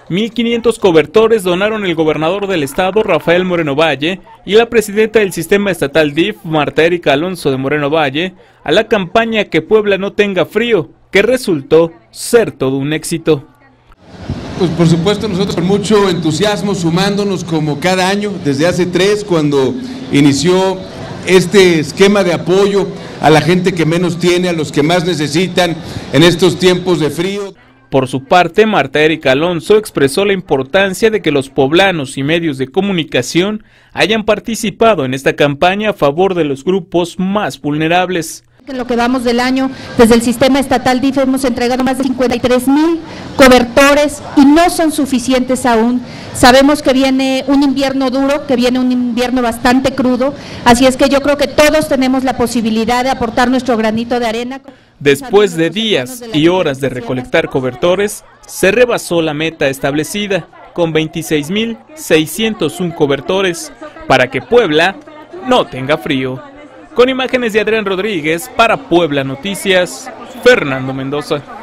1,500 cobertores donaron el gobernador del estado, Rafael Moreno Valle, y la presidenta del sistema estatal DIF, Marta Erika Alonso de Moreno Valle, a la campaña Que Puebla no tenga frío, que resultó ser todo un éxito. Pues por supuesto nosotros con mucho entusiasmo, sumándonos como cada año, desde hace 3, cuando inició este esquema de apoyo a la gente que menos tiene, a los que más necesitan en estos tiempos de frío. Por su parte, Marta Erika Alonso expresó la importancia de que los poblanos y medios de comunicación hayan participado en esta campaña a favor de los grupos más vulnerables. En lo que vamos del año, desde el sistema estatal DIF hemos entregado más de 53,000 cobertores y no son suficientes aún. Sabemos que viene un invierno duro, que viene un invierno bastante crudo, así es que yo creo que todos tenemos la posibilidad de aportar nuestro granito de arena. Después de días y horas de recolectar cobertores, se rebasó la meta establecida, con 26,601 cobertores, para que Puebla no tenga frío. Con imágenes de Adrián Rodríguez, para Puebla Noticias, Fernando Mendoza.